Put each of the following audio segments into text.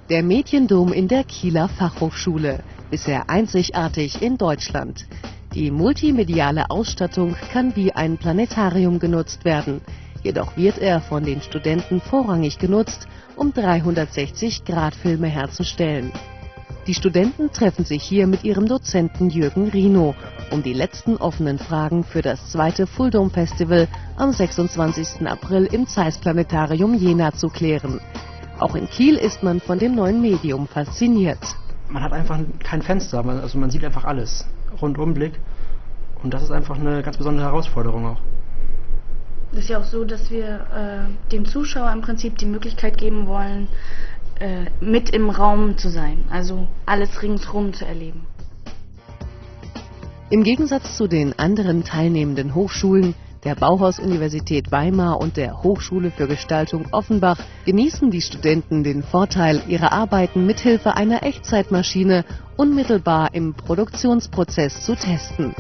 Der Mediendom in der Kieler Fachhochschule, bisher einzigartig in Deutschland. Die multimediale Ausstattung kann wie ein Planetarium genutzt werden. Jedoch wird er von den Studenten vorrangig genutzt, um 360-Grad-Filme herzustellen. Die Studenten treffen sich hier mit ihrem Dozenten Jürgen Rino, um die letzten offenen Fragen für das zweite Full Dome Festival am 26. April im Zeiss Planetarium Jena zu klären. Auch in Kiel ist man von dem neuen Medium fasziniert. Man hat einfach kein Fenster, also man sieht einfach alles, Rundumblick. Und das ist einfach eine ganz besondere Herausforderung auch. Es ist ja auch so, dass wir dem Zuschauer im Prinzip die Möglichkeit geben wollen, mit im Raum zu sein, also alles ringsherum zu erleben. Im Gegensatz zu den anderen teilnehmenden Hochschulen, der Bauhaus-Universität Weimar und der Hochschule für Gestaltung Offenbach, genießen die Studenten den Vorteil, ihre Arbeiten mithilfe einer Echtzeitmaschine unmittelbar im Produktionsprozess zu testen.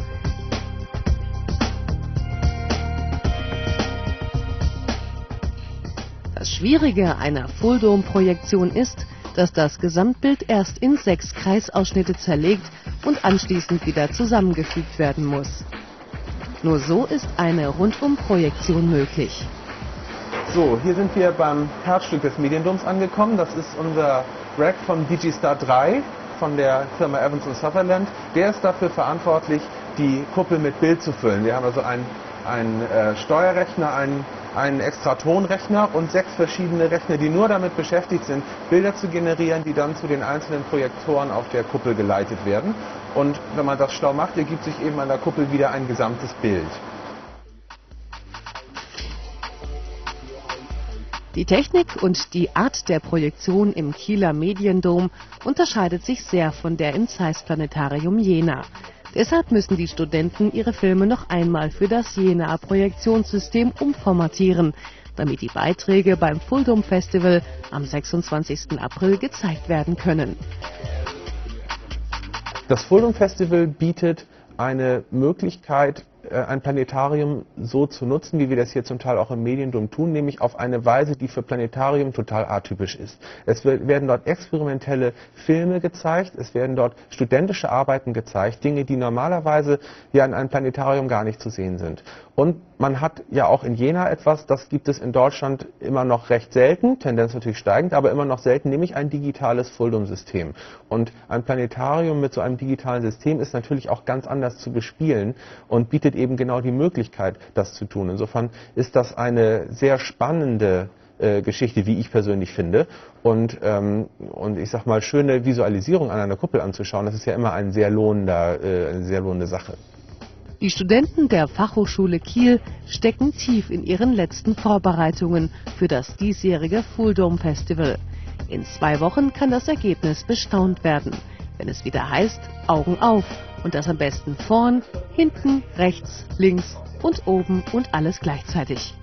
Das Schwierige einer Full Dome Projektion ist, dass das Gesamtbild erst in 6 Kreisausschnitte zerlegt und anschließend wieder zusammengefügt werden muss. Nur so ist eine Rundumprojektion möglich. So, hier sind wir beim Herzstück des Mediendoms angekommen. Das ist unser Rack von Digistar 3 von der Firma Evans & Sutherland. Der ist dafür verantwortlich, die Kuppel mit Bild zu füllen. Wir haben also einen Steuerrechner, einen Extratonrechner und 6 verschiedene Rechner, die nur damit beschäftigt sind, Bilder zu generieren, die dann zu den einzelnen Projektoren auf der Kuppel geleitet werden. Und wenn man das schlau macht, ergibt sich eben an der Kuppel wieder ein gesamtes Bild. Die Technik und die Art der Projektion im Kieler Mediendom unterscheidet sich sehr von der im Zeiss Planetarium Jena. Deshalb müssen die Studenten ihre Filme noch einmal für das Jenaer Projektionssystem umformatieren, damit die Beiträge beim Full Dome Festival am 26. April gezeigt werden können. Das Full Dome Festival bietet eine Möglichkeit, ein Planetarium so zu nutzen, wie wir das hier zum Teil auch im Mediendom tun, nämlich auf eine Weise, die für Planetarium total atypisch ist. Es werden dort experimentelle Filme gezeigt, es werden dort studentische Arbeiten gezeigt, Dinge, die normalerweise ja in einem Planetarium gar nicht zu sehen sind. Und man hat ja auch in Jena etwas, das gibt es in Deutschland immer noch recht selten, Tendenz natürlich steigend, aber immer noch selten, nämlich ein digitales Full Dome System. Und ein Planetarium mit so einem digitalen System ist natürlich auch ganz anders zu bespielen und bietet eben genau die Möglichkeit, das zu tun. Insofern ist das eine sehr spannende Geschichte, wie ich persönlich finde. Und ich sag mal, schöne Visualisierung an einer Kuppel anzuschauen, das ist ja immer eine sehr lohnende Sache. Die Studenten der Fachhochschule Kiel stecken tief in ihren letzten Vorbereitungen für das diesjährige Full Dome Festival. In 2 Wochen kann das Ergebnis bestaunt werden, wenn es wieder heißt, Augen auf und das am besten vorn, hinten, rechts, links und oben und alles gleichzeitig.